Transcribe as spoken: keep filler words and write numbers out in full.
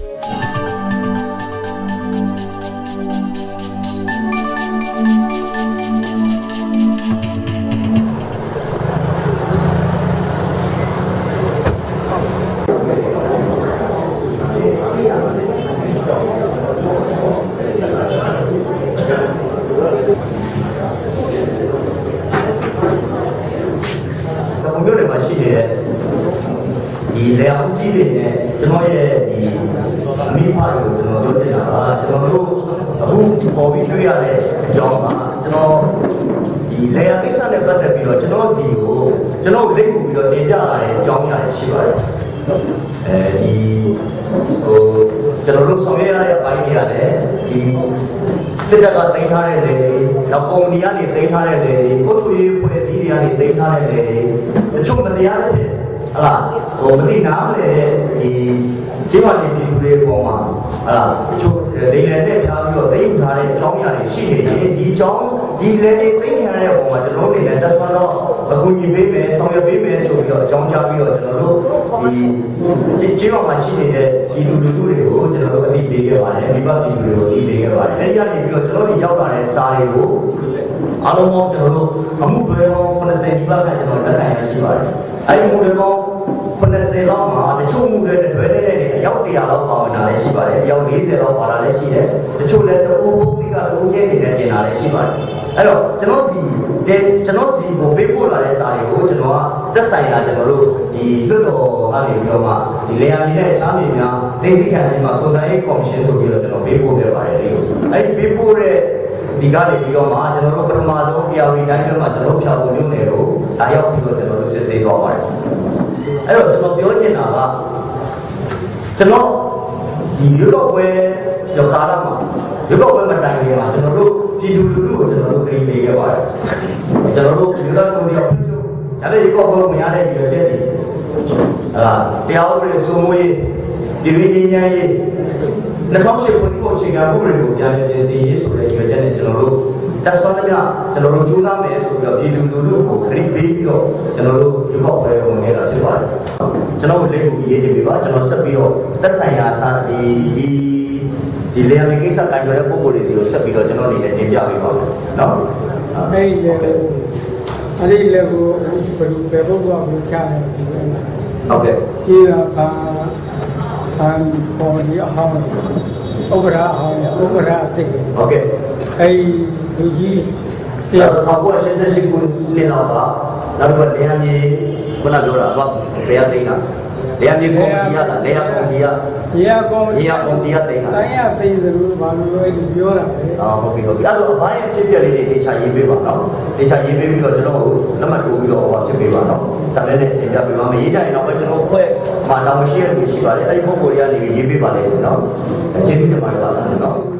ဒီလေအောင်ကြီးတွေနဲ့ကျွန်တော်ရဲ့ဒီအမိဖတွေကိုကျွန်တော်ပြောနေတာကကျွန်တော်တို့အခုပေါ်ပြီးတွေ့ရတဲ့အကြောင်းကကျွန်တော်ဒီလေယာကိစ္စနဲ့ပတ်သက်ပြီးတော့ကျွန်တော်စီကိုကျွန်တော်လိမ့်မှုပြီးတော့တင်ပြလာတဲ့အကြောင်းအရာတွေရှိပါတယ်အဲဒီဟိုကျွန်တော်တို့ဆောင်ရွက်ရတဲ့အပိုင်းတွေကလည်းဒီစစ်တပ်ကတင်ထားတဲ့လေတွေနောက်ကုမ္ပဏီကနေတင်ထားတဲ့လေတွေပုတ်ချွေးဖွဲ့စည်းတွေကနေတင်ထားတဲ့လေတွေအချို့မတရားတဲ့ဟလာဟိုမသိနားလေဒီဒီမှာဒီပြည်သူတွေပေါ်မှာဟလာအချို့လေလေနဲ့ထားပြီးတော့သိမ်းထားတဲ့အကြောင်းအရာတွေရှိနေတယ်ဒီအကြောင်းဒီလေတွေသိမ်းထားတဲ့ပုံမှာကျွန်တော်တို့လည်းဆက်ဆွမ်းတော့အကူအညီပေးမယ်ဆောင်ရွက်ပေးမယ်ဆိုပြီးတော့အကြောင်းကြားပြီးတော့ကျွန်တော်တို့ဒီကျေးရွာမှာရှိနေတဲ့ဒီလူလူတွေကိုကျွန်တော်တို့အသိပေးခဲ့ပါတယ်မိဘပြည်သူတွေကိုအသိပေးခဲ့ပါတယ်အဲဒီကနေပြီးတော့ကျွန်တော်တို့ရောက်လာတဲ့စာတွေကိုအားလုံးပေါင်းကျွန်တော်တို့အမှုတွေပေါင်း၇၀ဒီပါးကကျွန်တော်လက်ခံရရှိပါတယ်အဲဒီမှုတွေပေါင်း၇၀လောက်မှာတချို့မှုတွေတွဲတဲ့နေအယောက်၁၀၀လောက်ပါဝင်တာလည်းရှိပါတယ်အယောက်၄၀လောက်ပါတာလည်းရှိတယ်တချို့လည်းတအိုးပုံပြီးကတအိုးကျဲနေနဲ့တင်တာလည်းရှိပါတယ်အဲ့တော့ကျွန်တော်ဒီကျွန်တော်ဒီကိုပေးပို့လာတဲ့စာတွေကိုကျွန်တော်ကသက်ဆိုင်ရာကျွန်တော်တို့ဒီလွတ်တော်ကနေပြီးတော့မှဒီလေယာဉ်နဲ့အခြားမြေများသိသိခံနေမှာစုံစမ်းရေးကော်မရှင်ဆိုပြီးတော့ကျွန်တော်ပေးပို့ခဲ့ပါတယ်လေအဲ့ဒီပေးပို့တဲ့ဒီကနေပြီးတော့မှကျွန်တော်တို့ပထမဆုံး P R D တိုင်းထဲမှာကျွန်တော်ဖြောက်ပုံမျိုးနယ်ကိုဒါရောက်ပြီးတော့ကျွန်တော်တို့စစ်ဆေးသွားပါတယ်အဲ့တော့ကျွန်တော်ပြောချင်တာကကျွန်တော်ဒီရွေးကောက်ပွဲကြောကာလမှာရွေးကောက်ပွဲမတိုင်ခင်မှာကျွန်တော်တို့ပြည်သူလူထုကိုကျွန်တော်တို့ပြင်ပေးခဲ့ပါတယ်ကျွန်တော်တို့ရွေးကောက်ပွဲကိုဒါလည်းရွေးကောက်ပွဲမရတဲ့ရွေးချက်တွေဟာတရားဥပဒေစိုးမိုးရေးဒီလိုကြီးညာရေးနှစ်ထောင်ရှစ်ခုနှစ်ပုံချိန်ကဥပဒေကိုပြန်ပြင်ဆင်ရေးဆိုတဲ့ရွေးချက်နဲ့ကျွန်တော်တို့တက်ဆွမ်းတဲ့များကျွန်တော်တို့ကြိုးစားမယ်ဆိုပြီးတော့ပြည်သူလူထုကိုခရီးပေးပြီးတော့ကျွန်တော်တို့ရွေးကောက်ပွဲဝင်နေတာဖြစ်ပါတယ်ကျွန်တော်လက်ကိုရေးကြည့်ပြပါကျွန်တော်ဆက်ပြီးတော့သက်ဆိုင်ရာထားဒီဒီဒီလေယာဉ်ကိစ္စကိုင်ရတဲ့ပုံပေါ်တွေကိုဆက်ပြီးတော့ကျွန်တော်အနေနဲ့တင်ပြပေးပါမယ်နော်အဲ့ဒီလေအဲ့ဒီလေကိုဘယ်ဘယ်ဘုရားကိုချရတယ်ဒီလိုလားဟုတ်ကဲ့ဒီကဘာသံပေါ်ဒီအဟောင်းဥက္ကရာအဟောင်းဥက္ကရာအစ်စ်ဟုတ်ကဲ့အဲ့ဒီလူကြီးတရားတော်ကိုဆက်ဆက်ရှိကိုနေတော့ပါနောက်တော့လေယာဉ်ကြီးခုနပြောတာဘာဘယ်ရသိတာလေယာဉ်ကြီးကိုဒီရတာလေယာဉ်ကိုဒီရဒီရကောဒီရကိုဒီရသိတာတိုင်းရသိသလိုဘာလို့လဲပြောတာပဲအာဟုတ်ပြီဟုတ်ပြီအဲ့တော့အပိုင်းအဖြစ်ပြလေးတွေတေချာရေးပေးပါနော်တေချာရေးပေးပြီးတော့ကျွန်တော်တို့လက်မှတ်ထိုးပြီးတော့ဟောဖြစ်ပေးပါနော်ဆက်လက်နဲ့တင်ပြပေးပါမယ်ရေးတိုင်းတော့ပဲကျွန်တော်ဖွဲ့မှာတောင်းရှိရလို့ရှိပါတယ်အဲ့ဒီပုံပေါ်တွေကနေရေးပေးပါလေနော်ကျေးဇူးတင်ပါတယ်ပါနော်